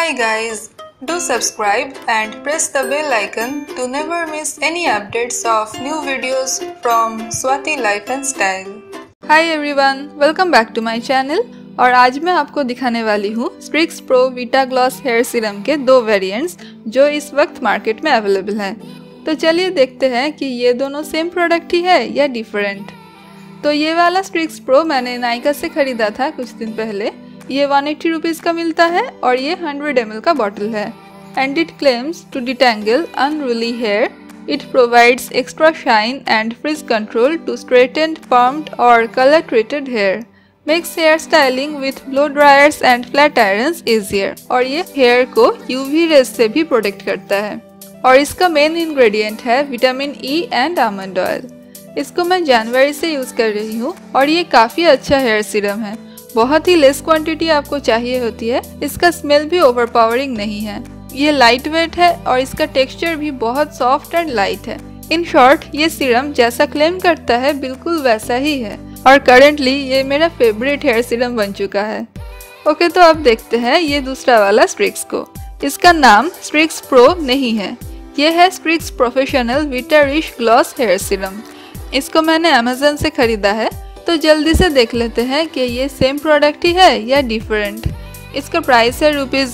Hi guys, do subscribe and press the bell icon to never miss any updates of new videos from Swati Life and Style. Hi everyone, welcome back to my channel और आज मैं आपको दिखाने वाली हूँ Streax pro vita gloss hair serum के दो variants जो इस वक्त मार्केट में अवेलेबल हैं। तो चलिए देखते हैं कि ये दोनों सेम प्रोडक्ट ही है या डिफरेंट। तो ये वाला स्ट्रिक्स प्रो मैंने नाइका से खरीदा था कुछ दिन पहले। ये 180 रुपीज़ का मिलता है और ये 100 ml का बॉटल है। And it claims to detangle unruly hair. It provides extra shine and frizz control to straightened, permed or color-treated hair. Makes hair styling with blow dryers and flat irons easier. और ये hair को UV rays से भी protect करता है। और इसका main ingredient है vitamin E and almond oil. इसको मैं जनवरी से यूज़ कर रही हूँ और ये काफ़ी अच्छा हेयर सीरम है। बहुत ही लेस क्वांटिटी आपको चाहिए होती है। इसका स्मेल भी ओवरपावरिंग नहीं है। ये लाइट वेट है और इसका टेक्सचर भी बहुत सॉफ्ट एंड लाइट है। इन शॉर्ट ये सीरम जैसा क्लेम करता है बिल्कुल वैसा ही है और करेंटली ये मेरा फेवरेट हेयर सीरम बन चुका है। ओके, तो अब देखते हैं ये दूसरा वाला स्ट्रिक्स को। इसका नाम स्ट्रिक्स प्रो नहीं है, ये है Streax professional vita rich gloss hair serum. इसको मैंने अमेजन से खरीदा है। तो जल्दी से देख लेते हैं कि ये सेम प्रोडक्ट ही है या डिफरेंट। इसका प्राइस है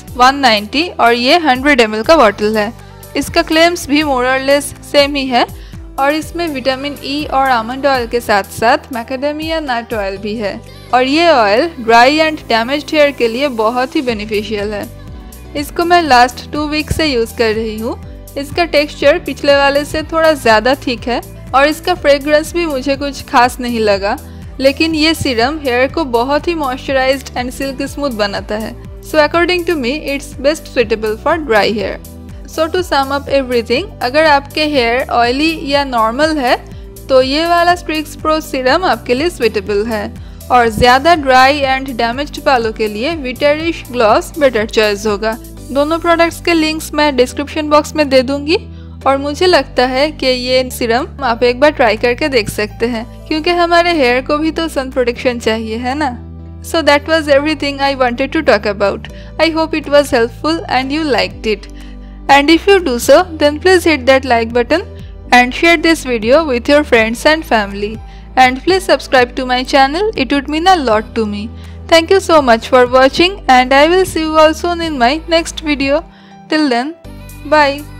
₹190 और ये 100 ml का बॉटल है। इसका क्लेम्स भी मोर और लेस सेम ही है और इसमें विटामिन E और आमंड ऑयल के साथ साथ मैकेडेमिया नट ऑयल भी है और ये oil dry and damaged hair के लिए बहुत ही बेनिफिशियल है। इसको मैं लास्ट 2 वीक से यूज़ कर रही हूँ। इसका टेक्सचर पिछले वाले से थोड़ा ज़्यादा थिक है और इसका फ्रेग्रेंस भी मुझे कुछ खास नहीं लगा, लेकिन ये सीरम हेयर को बहुत ही मॉइस्चराइज्ड एंड सिल्की स्मूथ बनाता है। So according to me it's best suitable for dry hair. So to sum up everything, अगर आपके हेयर ऑयली या नॉर्मल है तो ये वाला स्ट्रिक्स प्रो सीरम आपके लिए सुटेबल है और ज़्यादा ड्राई एंड डैमेज्ड बालों के लिए vita rich gloss better choice होगा। दोनों प्रोडक्ट्स के लिंक्स मैं डिस्क्रिप्शन बॉक्स में दे दूंगी और मुझे लगता है कि ये सीरम आप एक बार ट्राई करके देख सकते हैं क्योंकि हमारे हेयर को भी तो सन प्रोटेक्शन चाहिए, है ना। So that was everything I wanted to talk about. I hope it was helpful and you liked it. And if you do so then please hit that like button and share this video with your friends and family. And please subscribe to my channel, it would mean a lot to me. Thank you so much for watching and I will see you all soon in my next video. Till then, bye.